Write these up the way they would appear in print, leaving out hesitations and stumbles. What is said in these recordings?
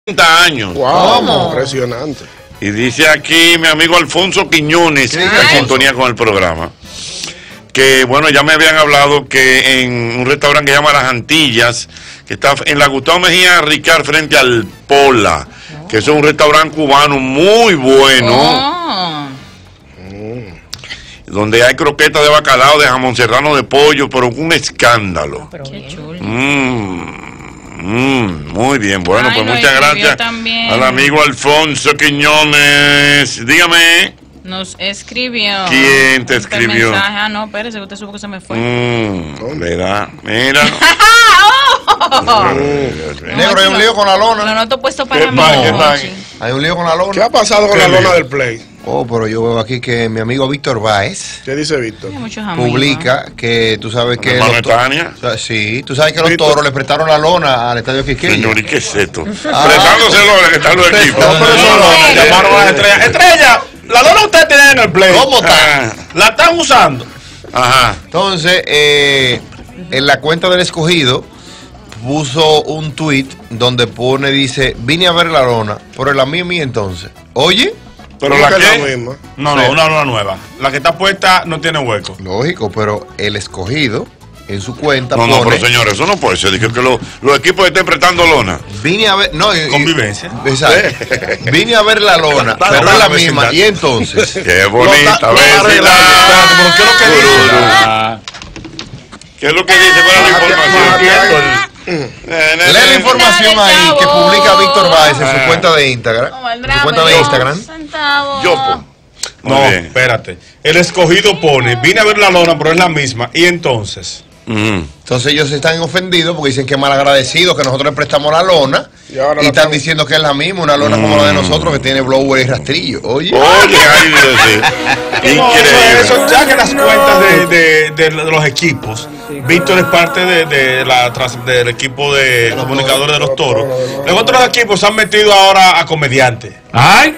años. Wow, impresionante. Y dice aquí mi amigo Alfonso Quiñones, que está en sintonía con el programa, que bueno, ya me habían hablado que en un restaurante que se llama Las Antillas, que está en la Gustavo Mejía Ricard frente al Pola, que es un restaurante cubano muy bueno, donde hay croquetas de bacalao, de jamón serrano, de pollo, pero un escándalo. Qué chulo. Muy bien, bueno, pues muchas gracias al amigo Alfonso Quiñones. Dígame. Nos escribió. ¿Quién te escribió? Mensaje. Ah, no, espérese, usted supo que se me fue. Mira. Negro, hay un lío con la lona. Lo noto puesto para mí. Hay un lío con la lona. ¿Qué ha pasado con la lona del Play? Oh, pero yo veo aquí que mi amigo Víctor Báez. ¿Qué dice Víctor? Publica que tú sabes que sí, tú sabes que los toros le prestaron la lona al estadio Quisqueya. Señor, ¿y qué es esto? Prestándoselo que están los equipos. Llamaron a las estrellas. Estrella, la lona usted tiene en el Play. ¿Cómo está? La están usando. Ajá. Entonces, en la cuenta del Escogido puso un tweet donde dice, vine a ver la lona, pero la mía entonces. Oye. ¿Pero la qué? misma. No, una lona nueva. La que está puesta no tiene hueco. Lógico, pero el Escogido en su cuenta No, pero señores, eso no puede ser. Dije que los equipos estén prestando lona. Vine a ver, convivencia. Exacto. Vine a ver la lona, pero es la misma. Y entonces. Qué bonita vecindad. ¿Qué es lo que dice? ¿Cuál es la información? Lee la información ahí que publica Víctor Báez en su cuenta de Instagram. Yopo. No, espérate. El Escogido pone, vine a ver la lona, pero es la misma. Y entonces. Entonces ellos están ofendidos porque dicen que es malagradecido que nosotros le prestamos la lona y están diciendo que es la misma, una lona como la de nosotros que tiene blower y rastrillo. Oye, increíble. Eso, ya que las cuentas de los equipos, Víctor es parte del equipo de comunicadores de los toros. Los otros equipos se han metido ahora a comediantes. ¡Ay!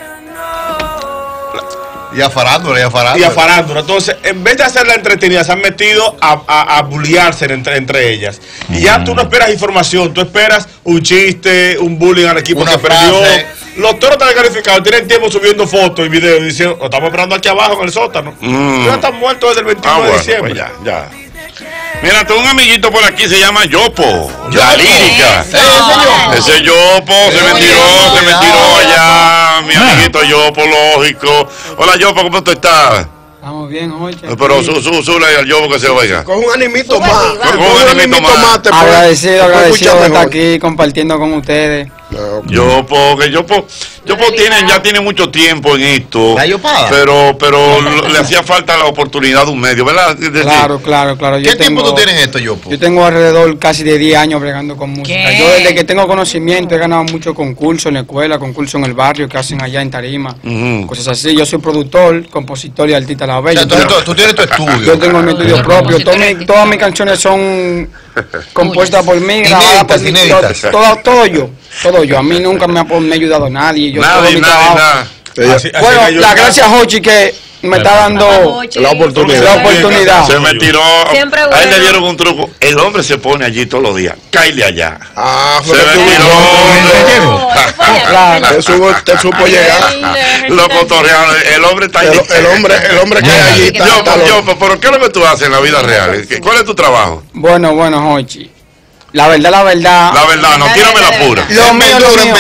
Y a farándula. Entonces, en vez de hacer la entretenida, se han metido a bullearse entre ellas. Y ya tú no esperas información, tú esperas un chiste, un bullying al equipo que perdió. Los toros están calificados, tienen tiempo subiendo fotos y videos y diciendo, lo estamos esperando aquí abajo en el sótano. Ya están muertos desde el 21 de diciembre. Pues ya. Mira, tengo un amiguito por aquí, se llama Yopo, la lírica. Ese Yopo se me tiró allá, mi amiguito Yopo, lógico. Hola Yopo, ¿cómo tú estás? Estamos bien, oye. Pero súbele al Yopo que se oiga. Con un animito más. Agradecido de estar aquí compartiendo con ustedes. Yopo ya tiene mucho tiempo en esto. Pero le hacía falta la oportunidad de un medio, ¿verdad? Claro. ¿Qué tiempo tú tienes esto, Yopo? Yo tengo alrededor casi de 10 años bregando con música. Yo desde que tengo conocimiento he ganado muchos concursos en la escuela, concursos en el barrio que hacen allá en Tarima, cosas así. Yo soy productor, compositor y artista a la vez. Tú tienes tu estudio. Yo tengo mi estudio propio. Todas mis canciones son compuestas por mí, grabadas por mí. Todo yo. A mí nunca me ha ayudado nadie. Nadie. Bueno, la gracias a Hochi que me está dando la oportunidad. Se me tiró. A él le dieron un truco. El hombre se pone allí todos los días. Cáile allá. Se me tiró. Te supo llegar. Lo cotorrearon. El hombre está allí. El hombre que hay allí está. Pero ¿qué es lo que tú haces en la vida real? ¿Cuál es tu trabajo? Bueno, Hochi. La verdad. No, tírame la pura. Lo mío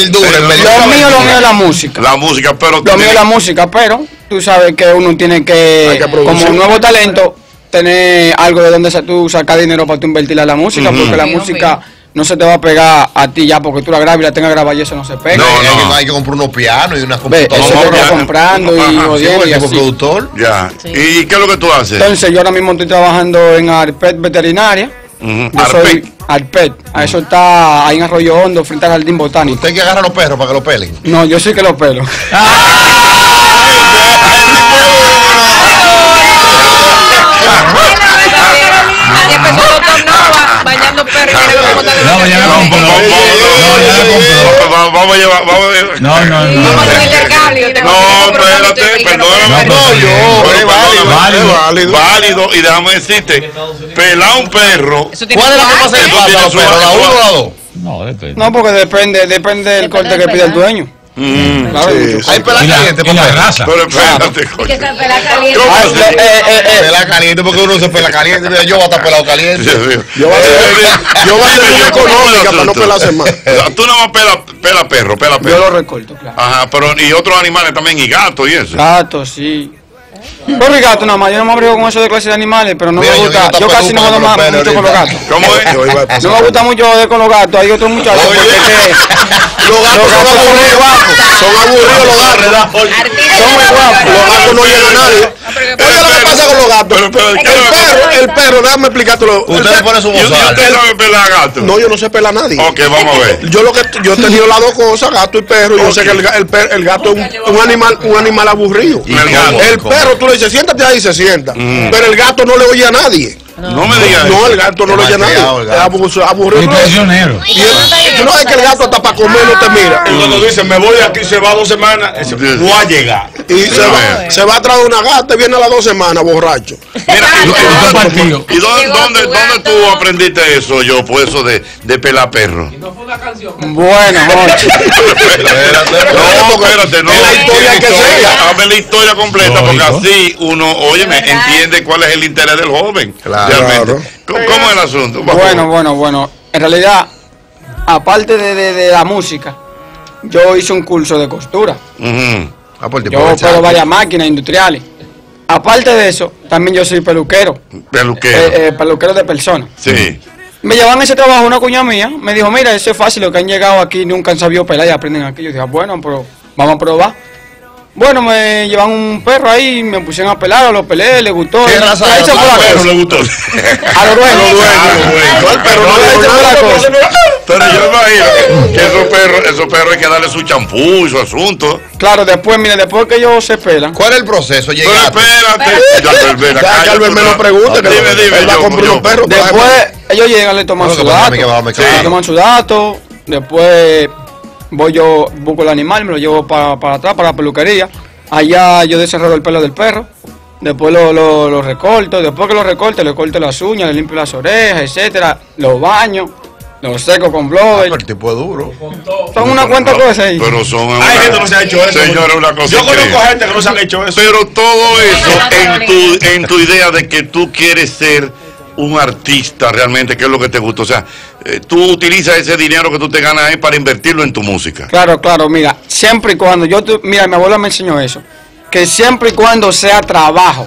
es la música. La música, pero... Lo mío es la música, pero tú sabes que uno tiene que como un nuevo talento, tener algo de donde tú sacas dinero para tú invertir en la música, porque la música no se te va a pegar a ti ya porque tú la grabas y la tengas grabada y eso no se pega. No, hay que comprar unos pianos y unas computadoras. Eso te está comprando y jodiendo y así. Productor. Ya. ¿Y qué es lo que tú haces? Entonces yo ahora mismo estoy trabajando en Arpet Veterinaria. Yo soy Arpet. A eso está ahí en Arroyo Hondo, frente al Jardín Botánico. ¿Usted que agarra los perros para que los pelen? No, yo sí que los pelo. Bañando perros. Vamos a llevar. Espérate, perdóname. Válido. Y déjame decirte, pelar un perro. ¿Cuál es la que pasa en el patio a los perros? ¿La 1 o la 2? No, depende. No, porque depende del corte que pide el dueño. Claro, Sí, mucho. Hay pela caliente, Y la papá. raza. Pero espérate, Y que coño. se pela caliente. ¿Cómo así? Pela caliente porque uno se pela caliente. Mira, yo voy a estar pelado caliente. Dios mío. Yo voy a hacer una económica para no pelarse más. Tú no más pela perro, pela Yo lo perro. recorto, claro. Ajá, pero y otros animales también, y gatos y eso. Gato, sí. Pero el gato nada más, yo no me abrigo con eso de clase de animales, pero no Mira, me yo gusta, digo, yo tapa casi tú no para me los doy pelos mucho con los ahorita. gatos. ¿Cómo es? Yo iba a pasar. No me gusta mucho joder con los gatos, hay otros muchachos porque es que Los gatos son aburridos. Son aburridos los gatos. son muy guapos. Los gatos no llegan a nadie. Oye, lo que pasa con los gatos. El perro, déjame explicártelo. Usted le pone su ¿Y usted bozal. sabe pelar gato? No, yo no sé pelar a nadie. Ok, vamos a ver. Yo he tenido las dos cosas, gato y perro. Yo sé que el gato es un animal aburrido. Y el gato. El perro, tú le dices, siéntate ahí y se sienta. Pero el gato no le oye a nadie. No me digas No, eso. el gato no le oye a nadie. Malcriado el gato. Es aburrido. Y traicionero. Tú no ves que el gato hasta para comer no te mira. Y cuando dice, me voy de aquí, se va 2 semanas, ese, no va a llegar. Y se va a traer una gata y viene a las 2 semanas borracho. Mira, Otro partido. ¿y dónde tú aprendiste eso, yo, pues eso de pelar perro? Bueno, Jochi. No, espérate, no. Es la historia que sea. Hazme la historia completa, porque Lógico. así uno, óyeme, entiende cuál es el interés del joven. Claro. Realmente. ¿Cómo es el asunto? Bueno. En realidad, aparte de la música, yo hice un curso de costura. Ujú. Ah, por tipo Yo de opero chacho. varias máquinas industriales. Aparte de eso, también yo soy peluquero. Peluquero. Peluquero de personas. Sí. Me llevan ese trabajo una cuña mía, me dijo, mira, eso es fácil, los que han llegado aquí nunca han sabido pelar y aprenden aquí. Yo dije, bueno, pero vamos a probar. Bueno, me llevan un perro ahí, me pusieron a pelar, lo pelé, le gustó. ¿Qué raza Ahí es? se fue la Pero cosa. le gustó. A lo dueño. No, el perro no Ahí le se dijo fue la nada. cosa. Pero yo imagino que esos perros hay que darle su champú y su asunto. Claro, después, mire, después que ellos se pelan, ¿Cuál es el proceso? Pero Llegaste. espérate. Ya que Albert me lo pregunte, que él va a comprar unos perros. después ellos llegan, le toman Bueno, su que pasa a mí dato, que va, me le cago. toman su dato, después voy yo, busco el animal, me lo llevo para atrás, para la peluquería. Allá yo desenredo el pelo del perro, después lo recorto, después que lo recorto, le corto las uñas, le limpio las orejas, etcétera, lo baño, lo seco con blower. Pero el tipo es duro. Son una cuanta cosas ahí. Pero son Hay gente que no se ha hecho eso. Señores, una cosa Yo conozco increíble. gente que no se han hecho eso. Pero todo eso en tu idea de que tú quieres ser un artista realmente, ¿qué es lo que te gusta? O sea, tú utilizas ese dinero que tú te ganas ahí para invertirlo en tu música. Claro, mira, siempre y cuando mira, mi abuela me enseñó eso, que siempre y cuando sea trabajo,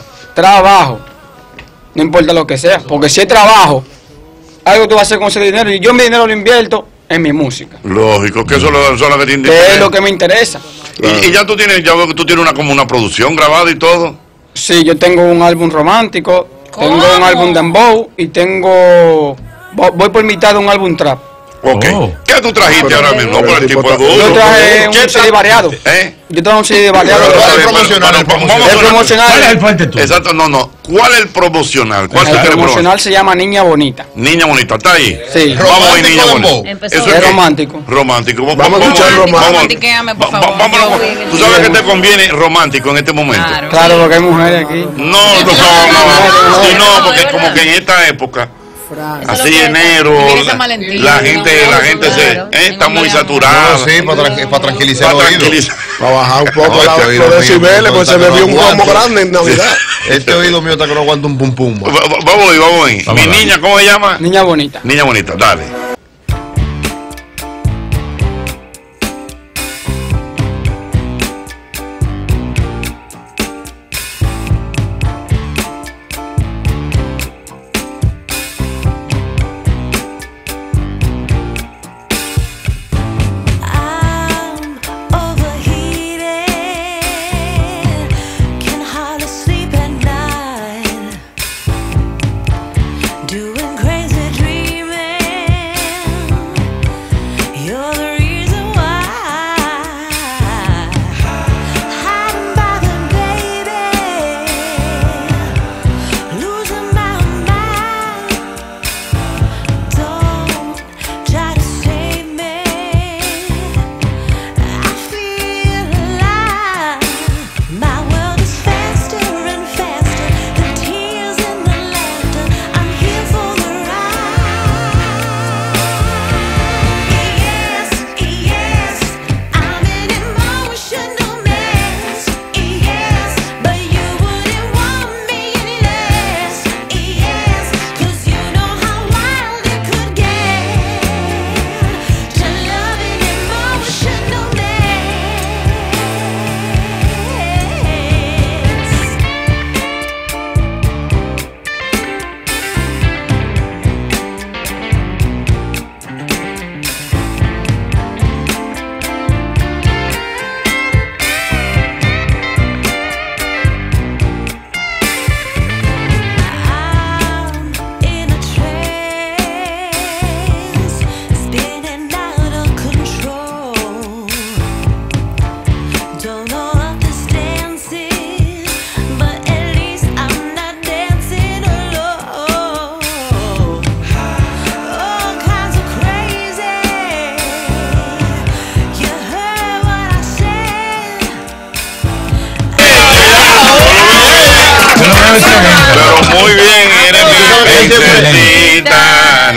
no importa lo que sea, porque si es trabajo, algo tú vas a hacer con ese dinero y yo mi dinero lo invierto en mi música, Lógico, que eso es lo que te que interesa. es lo que me interesa. Y ya veo que tú tienes como una producción grabada y todo. Sí, yo tengo un álbum romántico, ¿Cómo? tengo un álbum de dembow y voy por mitad de un álbum trap. Ok. Oh. ¿Qué tú trajiste ahora mismo? Por el tipo de Yo duro. traje ¿Qué un CD variado. ¿Eh? Yo traje un CD variado. Pero ¿cuál es el Pero, promocional? pero, El vamos promocional. a El sonar- promocional. ¿Cuál es el fuerte tú? Exacto, no. ¿Cuál es el promocional? ¿Cuál El tú quieres promocional se llama Niña Bonita. Niña bonita, ¿está ahí? Sí. Vamos ahí, Romántico niña dembow. bonita. Empezó ¿Eso Es qué? romántico. Romántico. Vamos a escuchar romántico. Romantiquéame, por favor. Vámonos. Tú sabes que te conviene romántico en este momento. Claro. Claro, porque hay mujeres aquí. No, sí, no, porque como que en esta época, así enero, Viene San Valentín, la gente claro. está muy No, saturada. sí, para tranquilizar el Para oído. tranquilizar. Va a bajar un poco No, este oído los mío, decibeles, pues se está que bebió no un aguanto. combo grande en Navidad. Este oído mío está que no aguanta un pum pum. man. Vamos ahí. Vamos Mi a ver. niña, ¿cómo se llama? Niña Bonita. Niña bonita, dale. I'm overheated, can hardly sleep at night, doing crazy dreaming. Muy bien, eres mi princesita.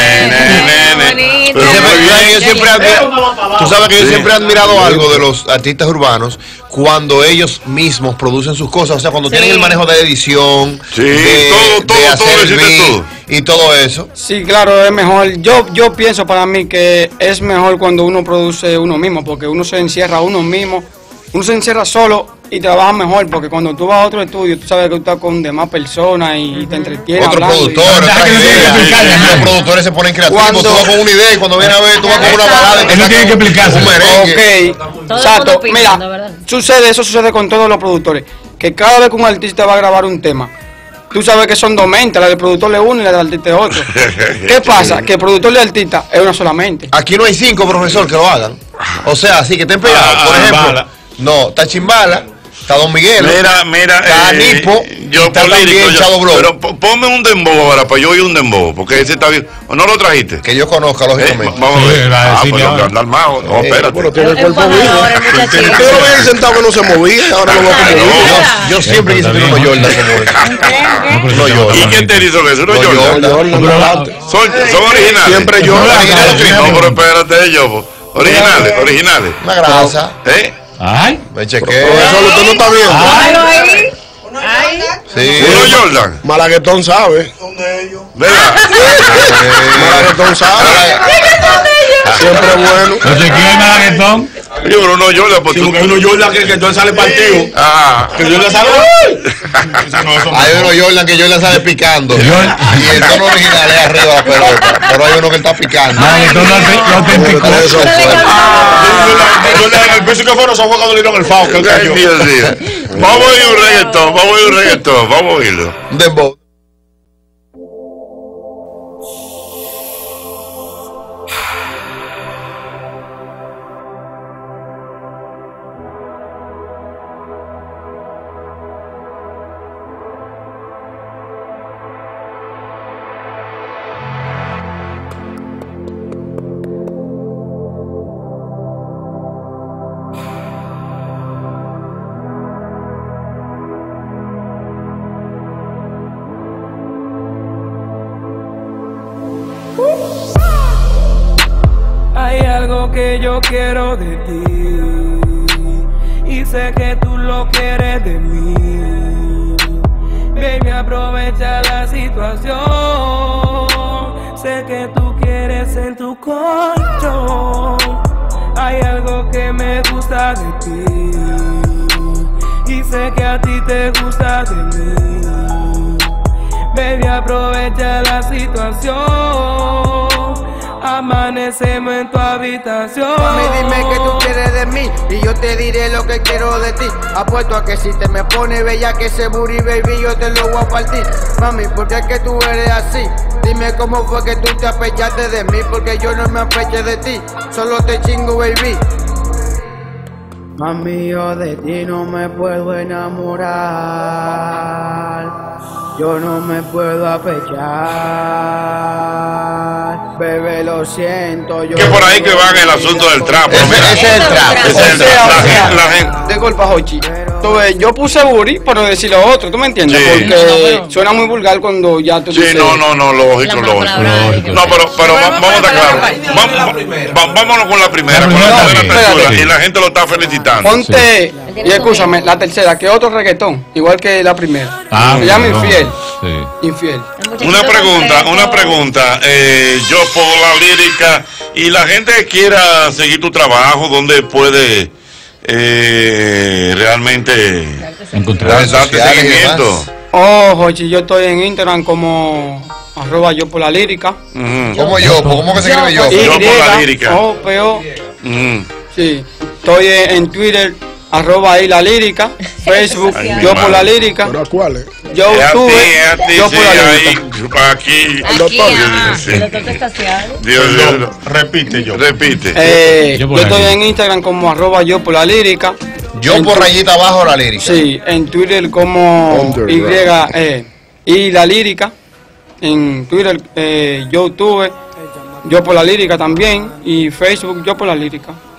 Pero tú sabes que yo siempre he admirado algo de los artistas urbanos cuando ellos mismos producen sus cosas, o sea, cuando tienen el manejo de edición, de hacer el beat y todo eso. Sí, claro, es mejor. Yo pienso para mí que es mejor cuando uno produce uno mismo, porque uno se encierra uno mismo, uno se encierra solo y trabaja mejor, porque cuando tú vas a otro estudio, tú sabes que tú estás con demás personas y te entretienes. Otro productor, los productores se ponen creativos, tú vas con una idea y cuando vienes a ver, tú vas con una balada. Él no tiene que explicarse. Un merengue. Ok, exacto. Mira, eso sucede con todos los productores, que cada vez que un artista va a grabar un tema, tú sabes que son dos mentes, la del productor de uno y la del artista de otro. ¿Qué pasa? Que el productor y el artista es una solamente. Aquí no hay 5, profesor, que lo hagan. O sea, así que estén pegados. Por ejemplo, no, está Chimbala, está Don Miguel, mira, está Nipo, yo está también Chavo Blow. Pero ponme un dembow ahora, para yo oír un dembow, porque ese está bien. ¿O no lo trajiste? Que yo conozca, lógicamente. Vamos a ver. Pues anda mago. No, espérate. Bueno, tiene el cuerpo vivo. Yo lo veía sentado que no se movía, ahora lo veo como vivo. Yo siempre quise tener unos Jordan como él. No Jordan. ¿Y quién te hizo eso? ¿No Jordan? Son originales. Siempre yo. No, pero espérate, yo. Originales. Una grasa. Ay. Me chequeo. Profesor, usted no está bien. Sí. Uno Jordan. Malaguetón sabe. ¿Verdad? Malaguetón sabe. Siempre bueno. ¿No te quiere Malaguetón? Yo uno Jordan, pues Porque uno Jordan que entonces sale partido. Que Jordan sale. Hay uno Jordan que Jordan sale picando. Y el tono original es arriba la pelota. Pero hay uno que está picando. Malaguetón lo autenticó. Jordan en el piso que fueron, se fue cuando le dieron el FAO. Vamos a ir un reggaetón, vamos a oírlo. Dembow. Hay algo que yo quiero de ti y sé que tú lo quieres de mí. Ven y aprovecha la situación. Sé que tú quieres en tu control. Hay algo que me gusta de ti y sé que a ti te gusta de mí. Ven y aprovecha la situación. Amanecemos en tu habitación. Mami, dime que tú quieres de mí y yo te diré lo que quiero de ti. Apuesto a que si te me pone bella que ese booty baby yo te lo voy a partir. Mami, ¿por qué es que tú eres así? Dime cómo fue que tú te apechaste de mí, porque yo no me apeché de ti, solo te chingo baby. Mami, yo de ti no me puedo enamorar. Yo no me puedo apechar, bebé, lo siento. Yo que por ahí que van el asunto del trap. Ese es el trap. La gente. Disculpa, Jochi. Yo puse booty, pero decir lo otro, ¿tú me entiendes? Sí. Porque suena muy vulgar cuando ya tú dices. Sí, no, lógico. No, pero vamos a estar claros. Vámonos con la primera, con la primera textura. Y la gente lo está felicitando. Ponte, y escúchame, la tercera, que otro reggaetón, igual que la primera. Se llama Infiel. Sí. Infiel. Una pregunta, yo por la lírica y la gente que quiera seguir tu trabajo, ¿dónde puede realmente Encontrar darte seguimiento? Jochi, yo estoy en Instagram como @yo por la lírica. ¿Cómo yo? ¿Cómo que se escribe yo? Yo por la lírica. O-P-O. Sí. Estoy en Twitter @ahí la lírica, Facebook, yo por la lírica. ¿Pero cuál es? YouTube, yo por la lírica. Aquí, el doctor Testacial. Dios. Repite. Yo estoy en Instagram como @yo por la lírica. Yo por rayita abajo la lírica. Sí, en Twitter como y la lírica. En Twitter, YouTube, yo por la lírica también. Y Facebook, yo por la lírica.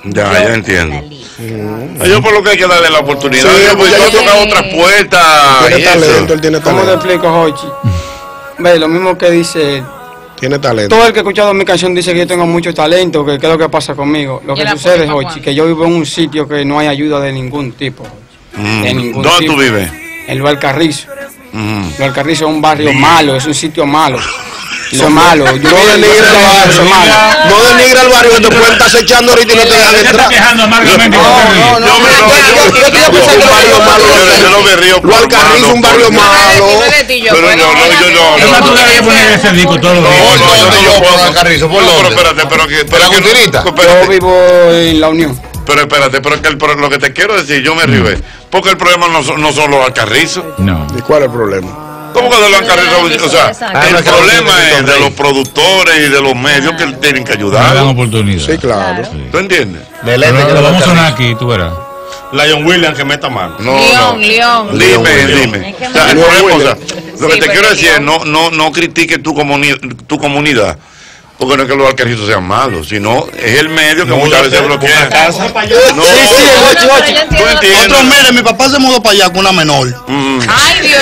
Ya entiendo. Yo por lo que hay que darle la oportunidad. Sí, Yo, pues, ya yo he tiene- tocado otras puertas. Tiene y eso. talento, él tiene ¿Cómo te talento. explico, Jochi? Ve, lo mismo que dice él. Tiene talento. Todo el que ha escuchado mi canción dice que yo tengo mucho talento, que qué es lo que pasa conmigo. Lo ¿Y que el sucede, apoyo pa' Jochi, cuándo? que yo vivo en un sitio que no hay ayuda de ningún tipo. De ningún ¿Dónde tipo. tú vives? En Lugar Carrizo. Lugar Carrizo es un barrio malo, es un sitio malo. Eso es malo. Yo No denigre el barrio. eso es malo. No denigre el barrio que te pueden estar acechando ahorita y no te dejan Ella está entrar. quejando amargamente. No, Yo me Un barrio malo. yo no me río por Lugar Carrizo es un barrio malo. Pero no, Es más, tú deberías poner ese disco todos los días. ¿Por Carrizo? ¿Por No, pero dónde? espérate, pero que. ¿Por la que no- Gutirita? Yo espérate, vivo en La Unión. Pero espérate, pero que lo que te quiero decir, yo me río, porque el problema no son los alcarrizos. No. ¿Y cuál es el problema? ¿Cómo que de los alcarrizos? O sea, Exacto. el problema es de los productores y de los medios que tienen que No le dan ayudar. oportunidad. Sí, claro. ¿Tú entiendes? De Pero lente que lo lo vamos a sonar Carrizo. aquí, tú verás. Lion Williams que meta mano. No, León. Dime. Es que O sea, el no- problema, o sea, lo que Sí, te pero quiero decir es, León- no critiques tu comunidad. Porque no es que los alcarrizos sean malos, sino es el medio que muchas veces bloquea. No, Sí, sí, Jochi, Jochi. Pero yo tú entiendo lo que- entiendes. Otro, mire, mi papá se mudó para allá con una menor. Ay, Dios.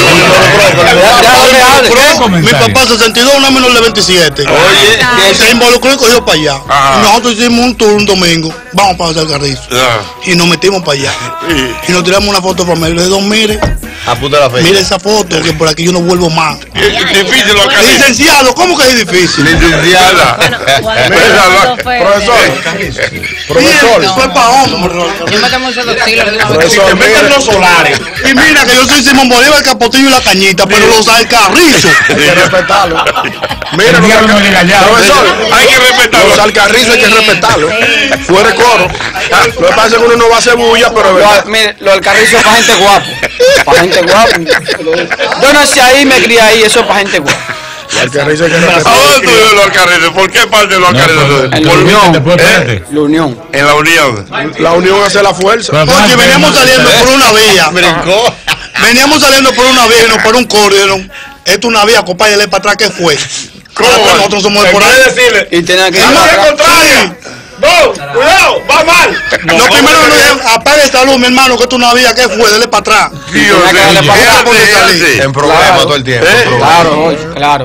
Mi papá 62, una menor de 27. Oye. Se involucró y cogió para allá. Ajá. Y nosotros hicimos un tour un domingo. Vamos para el Carrizo. Ah, Y nos metimos para allá. sí. Y nos tiramos una foto familiar. Le digo, mire, Apunta la fecha. mire esa foto, que por aquí yo no vuelvo más. Es difícil los alcarrizos. Licenciado, ¿cómo que es difícil? Licenciada. Profesor. Profesor. Eso es para hombres. Yo me tomo esos 2 kilos. Profesor, Que meten mire. los solares. Y mira que yo soy Simón Bolívar, el Capotillo y la Cañita, pero los alcarrizos. Hay que respetarlo. Mira, El los diablo no llega allá. profesor, Hay que respetarlo. los alcarrizos hay que respetarlo. Fuera de coro. Lo que pasa es que uno no va a hacer bulla, pero es verdad. Mire, los alcarrizos es para gente guapa. Para gente guapa. Yo nací ahí, me crié ahí, eso es para gente guapa. Los alcarrizos hay que ¿A respetarlo. dónde tú vives los alcarrizos? ¿Por qué parte de los alcarrizos? En la Por- Unión. Después, espérate. La Unión. En la Unión. La unión hace la fuerza. Pero, Oye, veníamos saliendo por una vía. Brincó. Veníamos saliendo por una vía y nos paró un coro y dijeron, esto es una vía, compadre, dale para atrás, ¿qué fue? ¿Cómo? Nosotros somos de por En vez ahí. de decirle, Y tenía que ir ¡vamos para al atrás. contrario! ¡No! ¡Cuidado! ¡Va mal! Lo primero que nos dijeron, apague esta luz, mi hermano, que esto es una vía, ¿qué fue? Dale para atrás. Dios Tenía que darle mío. para ¿Qué atrás hace? porque ¿Qué hace? En problemas todo el tiempo. en problemas. Claro, Jochi, claro.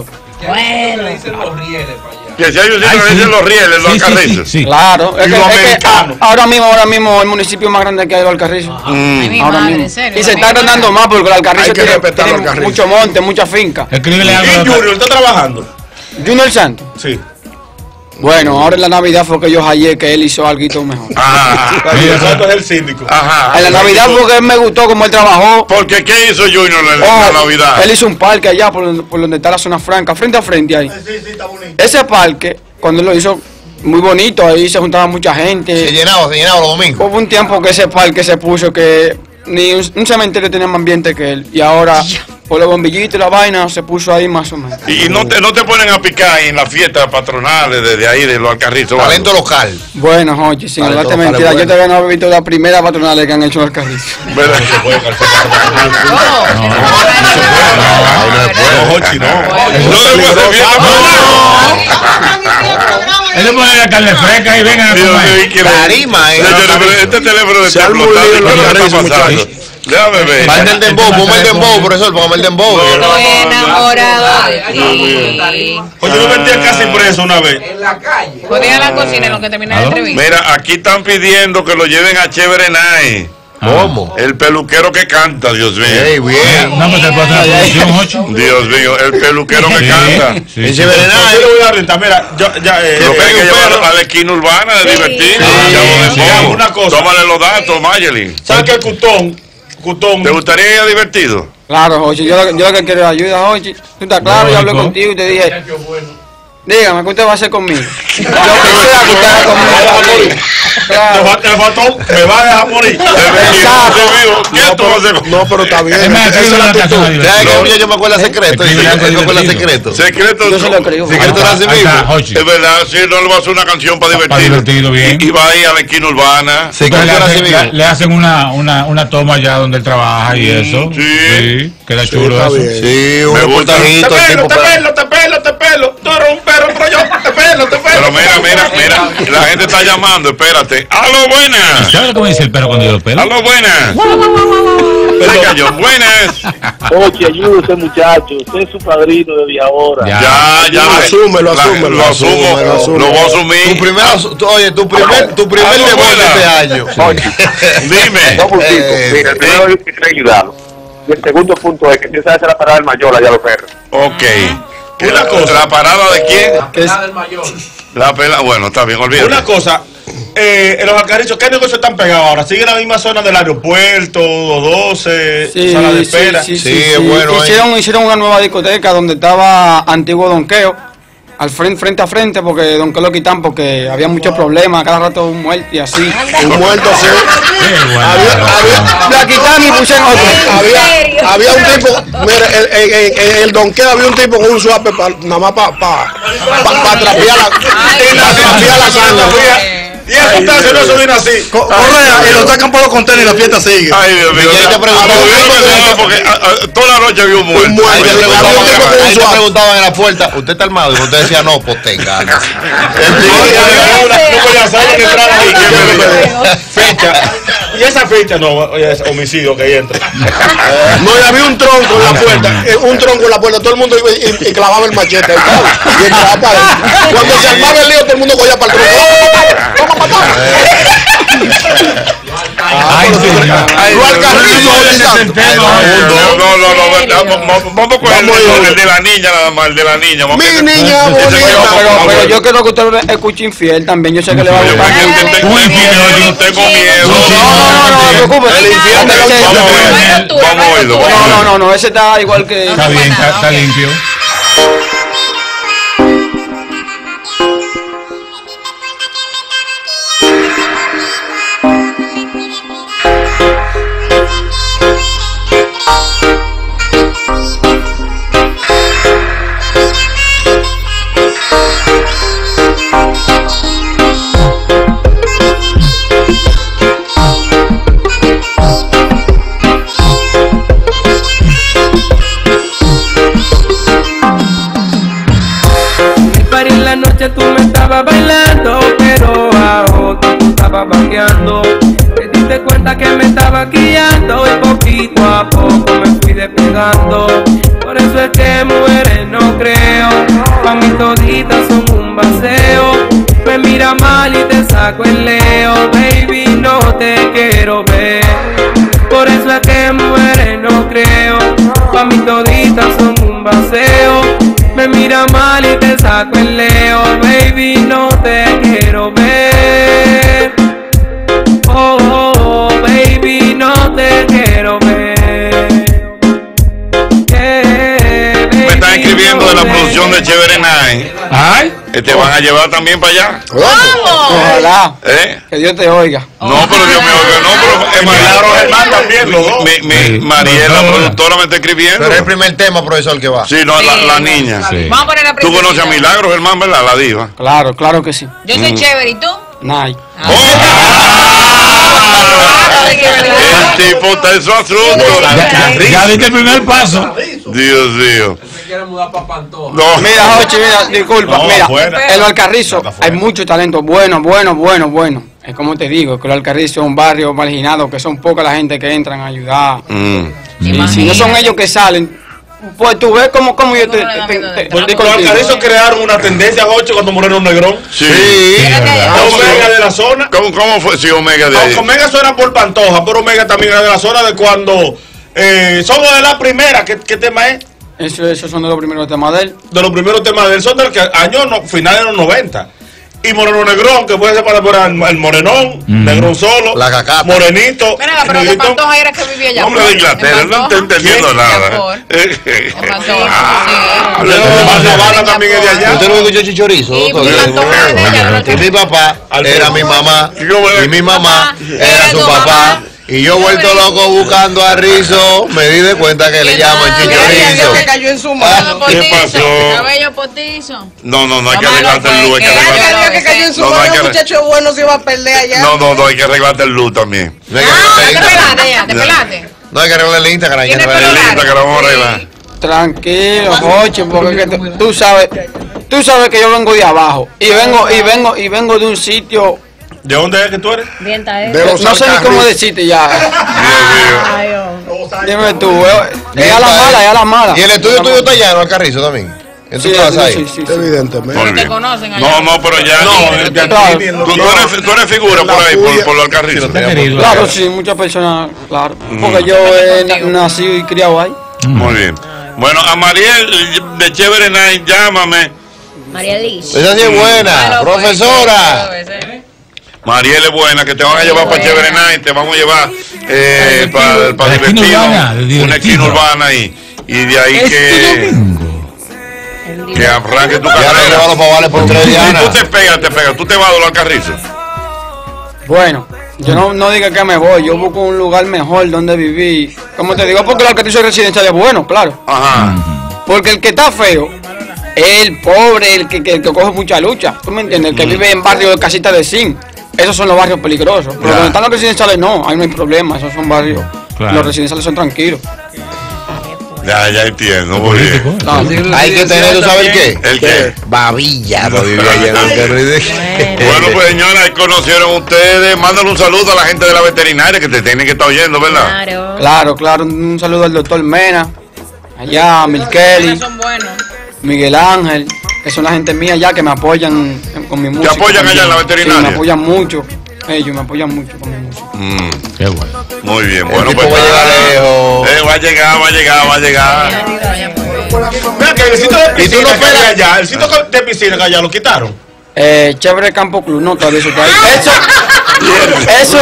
Que si hay un sitio Ay, que sí. dicen los rieles, los Sí, sí, alcarrizos. sí. Claro. Es Y que, los es que americanos. ahora mismo el municipio más grande que hay es el Alcarrizo. Ay, mi Ahora madre, mismo. en serio. Y se está agrandando más porque el Alcarrizo Hay que tiene, respetar al tiene Alcarrizo. mucho monte, mucha finca. Escríbele ¿Y algo. Junior está trabajando? Junior Santos. Sí. Bueno, ahora en la Navidad fue que yo hallé que él hizo algo mejor. Ajá. Junior Santos es el síndico. Ajá. En la Navidad fue que él me gustó como él trabajó. Porque ¿qué hizo Junior en Oh, la Navidad? Él hizo un parque allá por donde está la zona franca, frente a frente ahí. Ese parque, cuando él lo hizo muy bonito, ahí se juntaba mucha Se gente. llenaba los domingos. Hubo un tiempo que ese parque se puso que ni un cementerio tenía más ambiente que él. Y ahora, por los bombillitos y la vaina, se puso ahí más o menos. Y no te ponen a picar en las fiestas patronales desde ahí de los alcarrizos. Talento local. Bueno, Jochi, sin Vale, hablarte todo mentira, vale yo todavía no he visto la primera patronal que han hecho en el Carrizo. ¿Verdad? No, Jochi, no. No se puede hacer fiesta Él le pone la carne fresca y vengan a Dios mío, comer. increíble. Tarima, Señores, pero este teléfono Se está arma un explotando. lío en los ¿Qué está alcarrizos, pasando? muchachos. Déjame ver. Parte el dembow, ponme el dembow, profesor, ponme el dembow. Estoy enamorado de ti. Oye, yo me metí casi preso una vez. Podía ir a la cocina en lo que termina la entrevista. Mira, aquí están pidiendo que lo lleven a Chévere Night. ¿Cómo? El peluquero que canta, Dios mío. Ey, bien. No, pues se puede hacer la producción, Ocho. Dios mío, el peluquero que Sí, canta. sí, En sí. Chévere Yo Night. le voy a dar renta. Mira, yo ya. Lo que hay que llevar a la esquina urbana de divertir. Sí, una cosa. Tómale los datos, Mayelin. ¿Sabes qué, Cutón? ¿Te gustaría ir a divertido? Claro, Jochi, yo lo que quiero es ayuda, Jochi. Tú estás claro, yo hablé Lógico. contigo y te dije, dígame, ¿qué usted va a hacer conmigo? Yo quisiera que usted haga conmigo. Claro. Te faltó, me va a dejar morir. ¿Qué tú vas a hacer con- No, pero está bien. Es más, Esa escribe es la una canción actitud. divertida. ¿Sabes que yo me acuerdo secreto? Escribe Yo algo me acuerdo divertido. secreto. Secreto. Yo se lo creo. Secreto Ahí nace está, mismo. Ochi. Es verdad, sí, no le va a hacer una canción para divertir. Para divertido, bien. Y va a ir a la esquina urbana. Secreto Entonces nace le, mismo. le hacen una toma allá donde él trabaja y eso. Sí. Queda chulo está eso. bien. Sí, un Me gusta. reportajito. Te tipo pelo, te para- pelo, te pelo, te pelo. pelo. Tú eres un perro, pero yo te pelo. Pero mira, la gente está llamando, espérate. ¡Aló, buenas! ¿Sabes cómo dice el perro cuando yo lo pelo? ¡Aló, buenas! Se cayó, buenas. Oye, ayúdese, muchacho. Usted es su padrino desde ahora. Ya. Lo asumo. Lo voy a asumir. Tu primer debut de este año. Dime. Mira, el primero es que quiere ayudarlo. Y el segundo punto es que si sabes hacer la parada del mayor allá los perros. Ok. ¿Qué es la cosa? ¿La parada de quién? La pelada del mayor. La pelada, bueno, está bien, olvídate. Una cosa, en los Alcarrizos, ¿qué negocios están pegados ahora? ¿Sigue en la misma zona del aeropuerto, 12, zona de espera? Sí, es bueno. Hicieron una nueva discoteca donde estaba antiguo Donqueo, al frente a frente, porque Donqueo lo quitan porque había muchos problemas, cada rato un muerto y así. Un muerto así. La quitaron y pusieron otro. Había un tipo, mira, en el Donqueo había un tipo con un suape nada más para trapear la sangre. Y el putazo no se vino así. Correa, y lo sacan por los contenedores y la fiesta sigue. Ay, Dios mío. Porque toda la noche había un muerto. Ahí te preguntaban en la puerta, ¿usted está armado? Y usted decía, no, pues tenga. No podía saber que entraba ahí. Fecha. Y esa fecha no, es homicidio que entra. No, y había un tronco en la puerta. Un tronco en la puerta. Todo el mundo iba y clavaba el machete. Y entraba para adentro. Cuando se armaba el lío, todo el mundo cogía para el tronco. Ay, señor. Vamos con el de la niña, nada más, el de la niña. Mi niña pero yo quiero que usted escuche infiel también. Yo sé que le va a gustar. Tengo miedo. No, preocúpese. Vamos a oírlo. No, ese está igual que. Está bien, está limpio. Tú me estabas bailando, pero ahora tú estabas vaqueando. Te diste cuenta que me estaba guiando y poquito a poco me fui despegando. Por eso es que mujeres no creo, pa' mí toditas son un vaceo. Me mira mal y te saco el leo, baby, no te quiero ver. Por eso es que mujeres no creo, pa' mí toditas son un vaceo. Me mira mal y te saco el leo, baby, no te quiero ver. Oh, baby, no te quiero ver. Me están escribiendo de la producción de Chévere Night. Ay. Te van a llevar también para allá. Ojalá. Que Dios te oiga. No, pero Dios me oiga. No, pero Milagro Germán también, los dos. Mariela, la productora, me está escribiendo. Pero es el primer tema, profesor, que va. Sí, no, la niña. Vamos a poner la Tú conoces a Milagro Germán, ¿verdad? La diva. Claro que sí. Yo soy Chévere, ¿y tú? Nay. El tipo está en su asunto. Ya diste el primer paso. Dios mío. Quiere mudar para Pantoja. No. Mira, Jochi, disculpa. Mira, en los Alcarrizos hay mucho talento bueno. Es como te digo, que los Alcarrizos es un barrio marginado, que son poca la gente que entran a ayudar. Y si no son ellos que salen, pues tú ves como yo te Los Alcarrizos crearon una tendencia, Jochi, cuando murieron Negrón. Sí. Omega de la zona. ¿Cómo fue? Sí, Omega de ahí. Omega suena por Pantoja, pero Omega también era de la zona de cuando somos de la primera. ¿Qué tema es? Esos son de los primeros temas de él. De los primeros temas de él, son del finales de los 90. Y Moreno Negrón, que puede ser para el Morenón, Negrón solo, la cacata, Morenito. Mira, pero de Pantoja era que vivía allá. Hombre de Inglaterra, no estoy entendiendo nada. Pantoja también es de allá. ¿Usted no escuchó Chichorizo? Y mi papá era mi mamá, y mi mamá era su papá. Y yo vuelto loco buscando a Rizo, me di de cuenta que le llaman Chichorizo. Que cayó en su mano. ¿Qué pasó? Cabello postizo. No, hay que arreglarte el look. Que cayó en su mano, un muchacho bueno se iba a perder allá. No, hay que arreglarte el look también. Te pelaste. No hay que arreglar el Instagram, hay que arreglar el Instagram, vamos a arreglar. Tranquilo, Jochi, porque es que tú sabes que yo vengo de abajo y vengo de un sitio. ¿De dónde es que tú eres? No sé ni cómo decirte ya. Dime tú, es a la mala. ¿Y el estudio tuyo está allá en Alcarrizo también? ¿En tu casa ahí? Sí. Evidentemente. ¿Te conocen allá? No, pero ya. Tú eres figura por ahí, por los Alcarrizos. Claro, sí, muchas personas, claro. Porque yo he nacido y criado ahí. Muy bien. Bueno, a Mariel de Chévere Night, llámame. María Liz. Esa sí es buena, profesora. Mariel es buena, que te van a llevar para Chévere Night, te vamos a llevar para divertido, una esquina urbana ahí. Y de ahí que arranque tu carrera. Ya los pavales por 3 días. Si tú te pegas, tú te vas a los Alcarrizos. Bueno, yo no diga que me voy, yo busco un lugar mejor donde vivir. Como te digo, porque el Alcarrizo residencial es bueno, claro. Ajá. Porque el que está feo es el pobre, el que coge mucha lucha. ¿Tú me entiendes? El que vive en barrio de casita de zinc. Esos son los barrios peligrosos. Pero donde están los residenciales no, ahí no hay problema, esos son barrios. Claro. Los residenciales son tranquilos. Ya entiendo, muy bien. Hay que tener, ¿tú sabes qué? ¿El qué? Babilla, no vivía allá en Alcarrizo. Bueno, pues señora, ahí conocieron ustedes. Mándale un saludo a la gente de la veterinaria que te tienen que estar oyendo, ¿verdad? Claro. Un saludo al doctor Mena, allá, a Milkeli, Miguel Ángel, que son la gente mía allá que me apoyan con mi música. ¿Te apoyan allá en la veterinaria? Sí, me apoyan mucho. Ellos me apoyan mucho con mi música. Qué bueno. Muy bien, bueno, pues va a llegar lejos. Va a llegar. Mira que el sitio de piscina que hay allá, el sitio de piscina que allá lo quitaron. Chévere Campo Club, no, todavía eso está ahí. Eso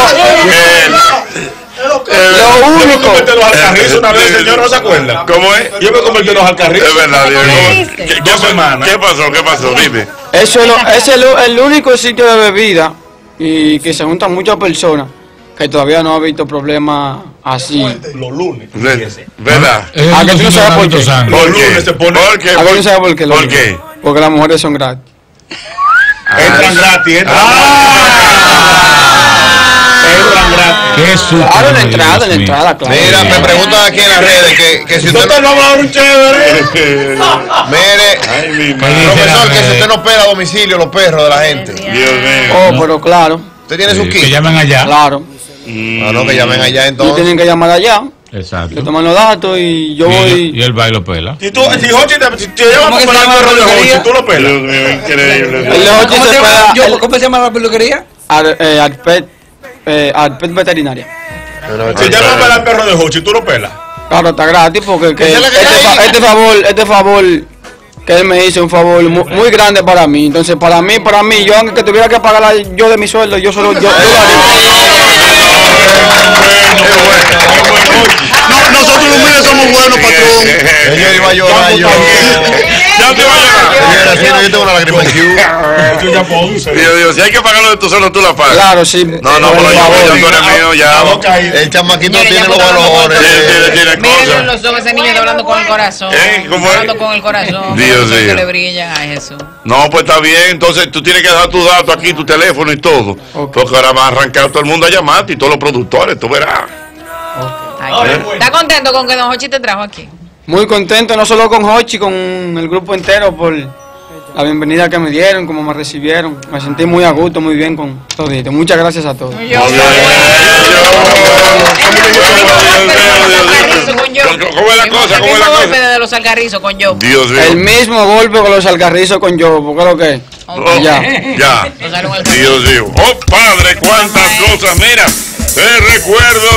lo único. Yo me convertí en los Alcarrizos una vez, señor, ¿no se acuerda? ¿Cómo es? Yo me convertí en los Alcarrizos. Es verdad, Dos semanas. ¿Qué pasó? Dime. Eso es el único sitio de bebida y que se juntan muchas personas que todavía no ha visto problemas así. Los lunes. ¿Verdad? ¿A que tú no sabes por qué? Los lunes se pone. ¿Por qué? ¿A que tú no sabes por qué? ¿Por qué? Porque las mujeres son gratis. Entran gratis, Qué susto. Claro, en la entrada, claro. Mira, me preguntan aquí en las redes que si usted no va a dar un chévere. Mire, profesor, que si usted no pega a domicilio los perros de la gente. Dios mío. Oh, pero claro. ¿Usted tiene su kit? Que llamen allá. Claro. No, que llamen allá Y entonces. tienen que llamar allá. Exacto. Le toman los datos y yo voy. Y el bailo pela. Si Jochi te lleva a comprar el perro de Jochi, tú lo pelas. Dios mío, increíble. ¿Cómo se llama la peluquería? Arpet Veterinaria. Si llama a pelar el perro de Jochi, tú lo pelas. Claro, está gratis porque este favor que él me hizo un favor muy grande para mí. Entonces, para mí, yo aunque tuviera que pagar yo de mi sueldo, yo lo haría. Nosotros los míos somos buenos, patrón. Señor, iba a llorar yo. Ya te va a llegar. Señora, yo tengo una lágrima en Dios, si hay que pagarlo de tu sueldo, tú la pagas. Claro, sí. No, pero ya tú eres mío, ya. El chamaquito tiene los valores. Tiene Mírenlo cosas. en los ojos, ese niño está hablando con el corazón. ¿Cómo es? Hablando con el corazón. Dios Los ojos mío. que le brillan. Ay, Jesús. No, pues está bien, entonces tú tienes que dejar tu dato aquí, tu teléfono y todo. Porque ahora va a arrancar todo el mundo a llamarte y todos los productores, tú verás. ¿Está contento con que Don Jochi te trajo aquí? Muy contento, no solo con Jochi, con el grupo entero por la bienvenida que me dieron, como me recibieron. Me sentí muy a gusto, muy bien con todo. Muchas gracias a todos. ¿Cómo es la cosa? ¿Cómo es la cosa? De los Alcarrizos con yo. Dios mío. El mismo golpe con los Alcarrizos con yo, porque lo que Ya. Dios mío. Oh, padre, cuántas cosas. Mira, te recuerdo